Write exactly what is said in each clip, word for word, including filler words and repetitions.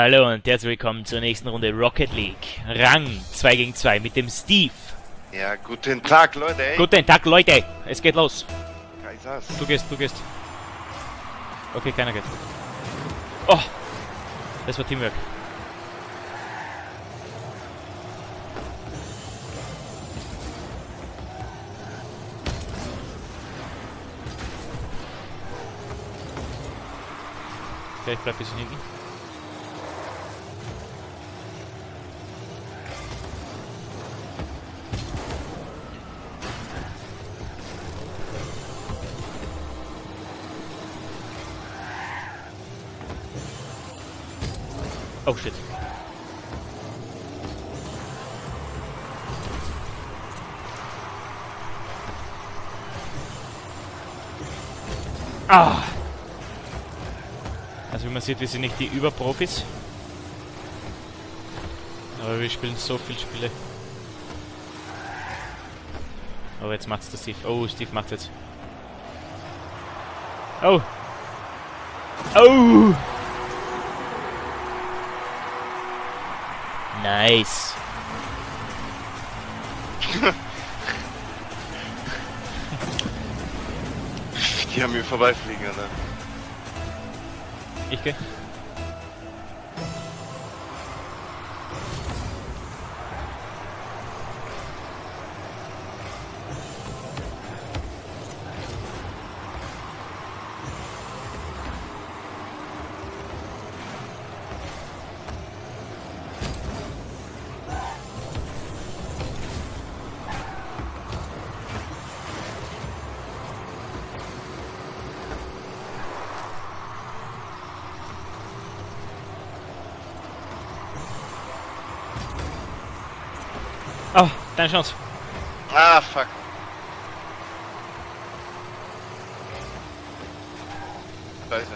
Hallo und herzlich willkommen zur nächsten Runde Rocket League. Rang zwei gegen zwei mit dem Steve. Ja, guten Tag, Leute. Ey. Guten Tag, Leute. Es geht los. Kaisers. Du gehst, du gehst. Okay, keiner geht. Oh, das war Teamwork. Okay, ich bleib ein bisschen hinten. Oh shit. Ah! Also wie man sieht, wir sind nicht die Überprofis. Aber wir spielen so viele Spiele. Aber jetzt macht's der Steve. Oh, Steve macht's jetzt. Oh! Oh! Nice. Die haben mir vorbeifliegen, Alter. Ich geh. Oh, deine Chance. Ah, fuck. Scheiße.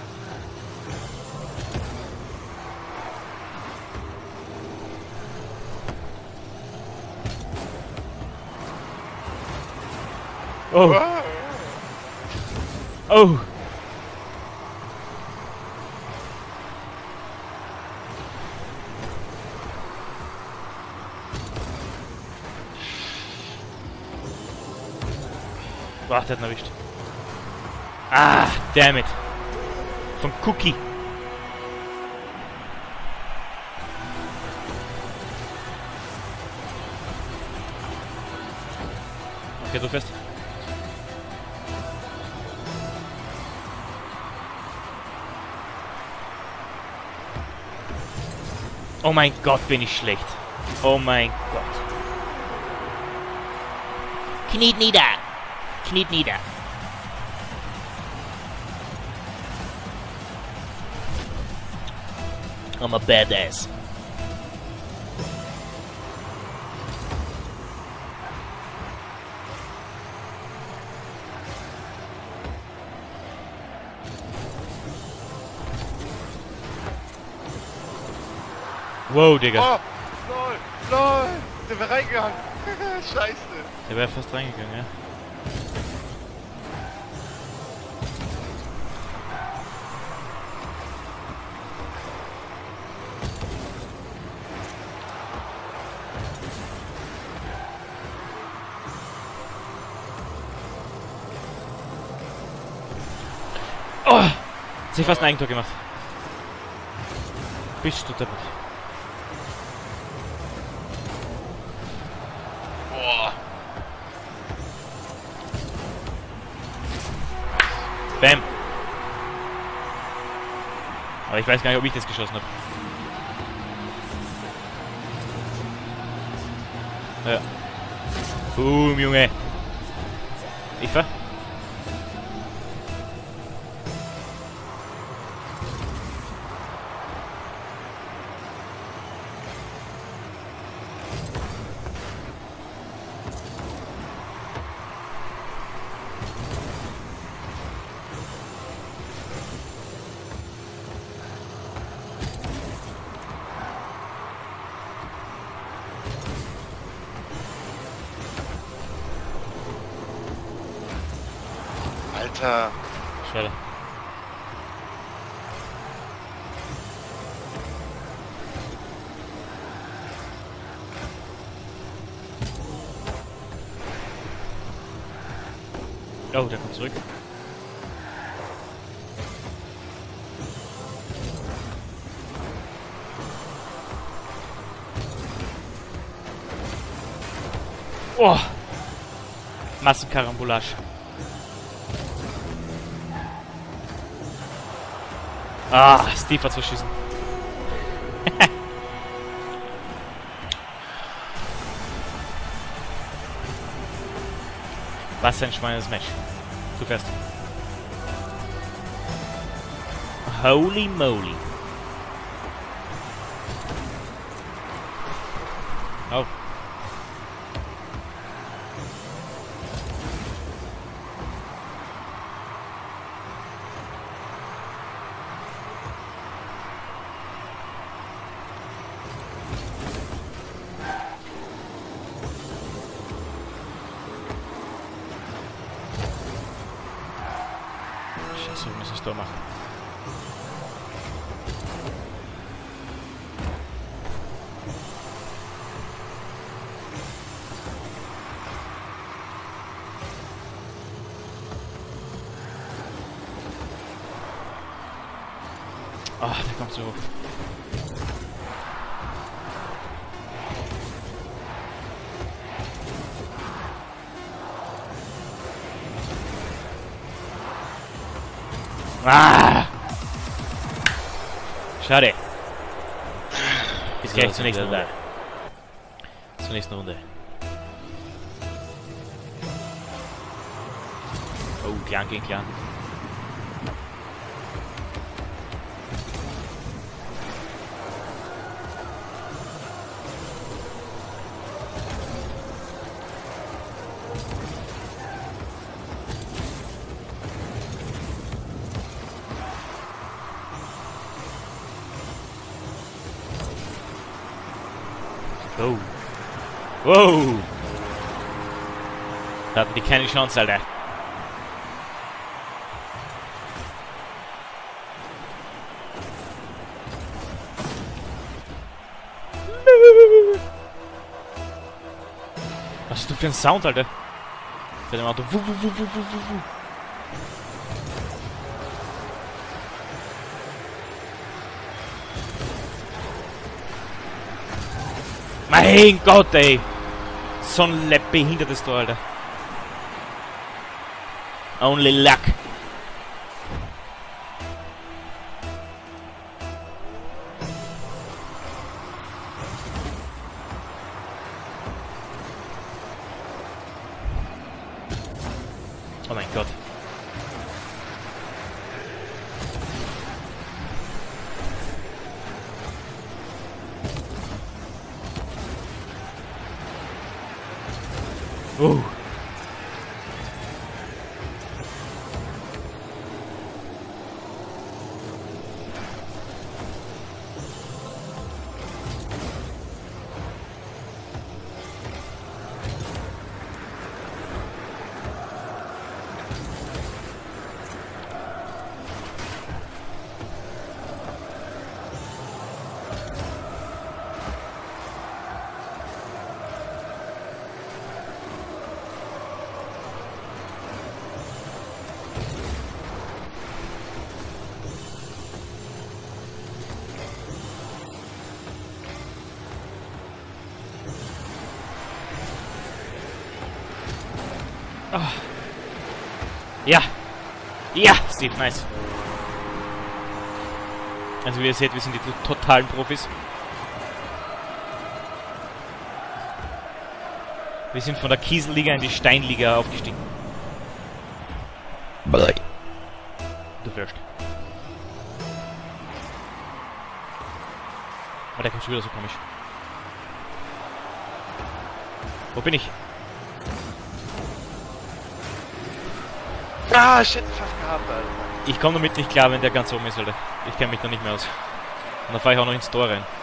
Oh. Oh. Boah, der hat ihn erwischt. Ah, damn it. Von Cookie. Okay, du fest. Oh mein Gott, bin ich schlecht. Oh mein Gott. Kniet nieder. Kniet nieder. I'm a badass. Wow, Digga. Oh, lol, lol. Der wäre reingegangen. Scheiße. Der wäre fast reingegangen, ja. Oh! Hat sich fast ein Eigentor gemacht. Bist du damit? Boah. Bam! Aber ich weiß gar nicht, ob ich das geschossen habe. Ja. Boom, Junge! Ich fahr? Alter. Schade. Oh, der kommt zurück. Oh! Massenkarambolage. Ah, Steve hat verschissen. Was für ein schweines Match. Du fährst. Holy moly. Oh. Scheiße, wir müssen es da machen. Ah, der kommt so hoch. Ah! Schade. Bis gleich zur nächsten Runde. Zur nächsten Runde. Oh, Clan gegen Clan. Oh. Wow. Da hatten die keine Chance, Alter. Was ist du für ein Sound, Alter? Bei dem Auto. Wuh, wuh, wuh, wuh, wuh, wuh. Mein Gott, ey! So ein behindertes Tor, Alter. Only luck. Oh mein Gott. Oh. Oh. Ja. Ja, Steve, nice. Also wie ihr seht, wir sind die totalen Profis. Wir sind von der Kieselliga in die Steinliga aufgestiegen. Bye. Du fährst. Oh, der kommt schon wieder so komisch. Wo bin ich? Ah, shit, fast gehabt, Alter. Ich komme damit nicht klar, wenn der ganz oben ist, Alter. Ich kenne mich da nicht mehr aus. Und dann fahre ich auch noch ins Tor rein.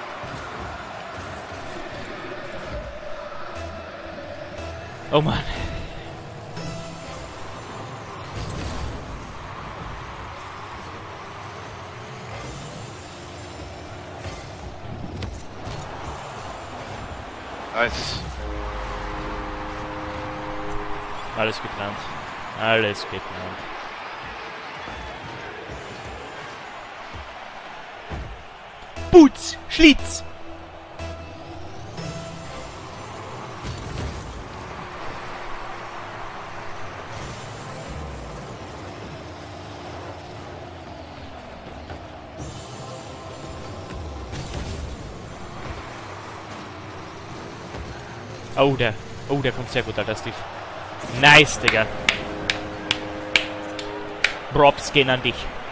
Oh Mann. Nice. Alles geplant. Alles geht nach. Putz! Schlitz! Oh, der. Oh, der kommt sehr gut, Alter, Steve. Nice, Digga. Props gehen an dich.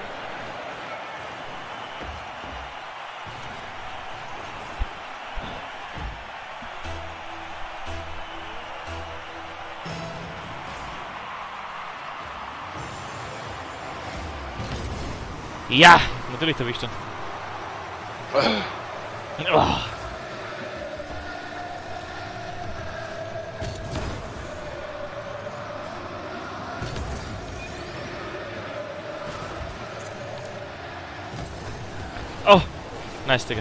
Ja, natürlich erwischt er. Oh. Oh, nice, Digga.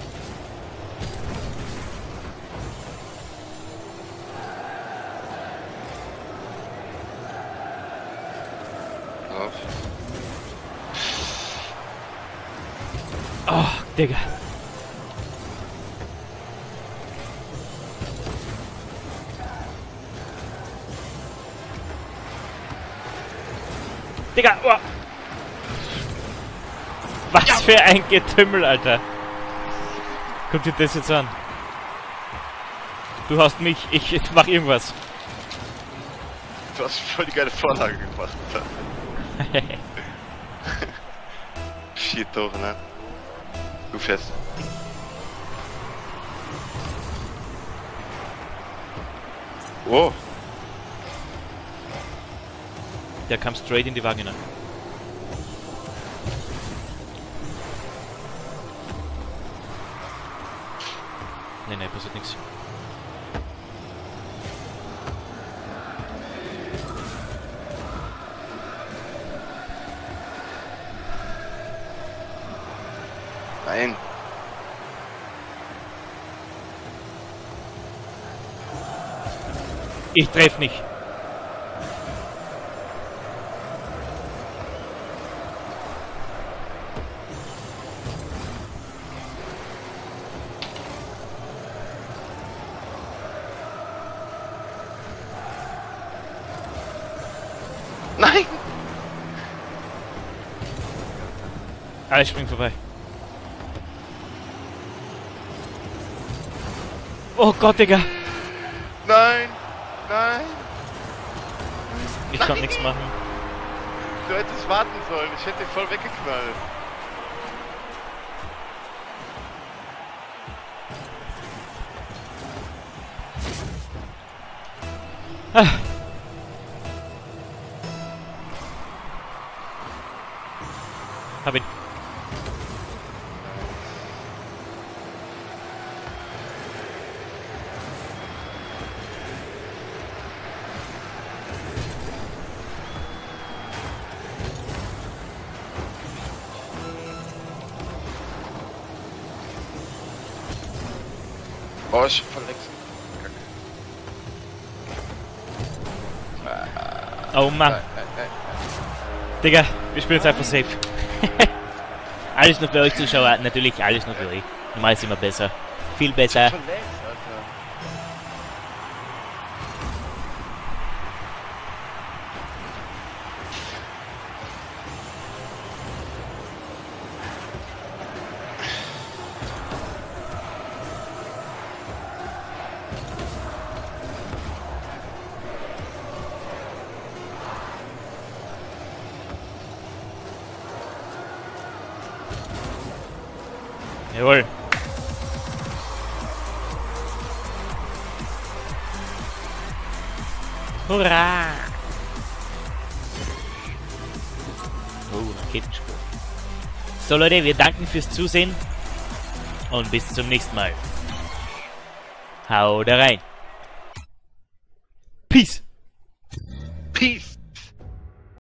Oh, Digga. Digga, oh. Was ja. Für ein Getümmel, Alter. Guck dir das jetzt an. Du hast mich, ich, ich mach irgendwas. Du hast voll die geile Vorlage gemacht, Alter. Vier Tore, ne? Du fährst. Oh. Der kam straight in die Vagina. Nee, nee, passiert nichts. Nein. Ich treff nicht. Nein! Alles springt vorbei. Oh Gott, Digga! Nein! Nein! Ich kann nichts machen. Du hättest warten sollen, ich hätte dich voll weggeknallt. Ah. Hab ihn. Oh, ich verletzt. Oh Mann. Nein, nein, nein, nein. Digga, wir spielen jetzt einfach safe. Alles nur für euch Zuschauer, natürlich alles nur für euch. Normal ist immer besser. Viel besser. Verletzt, Alter. Jawohl. Hurra! Oh, Raketensprung. So Leute, wir danken fürs Zusehen und bis zum nächsten Mal. Haut rein. Peace. Peace.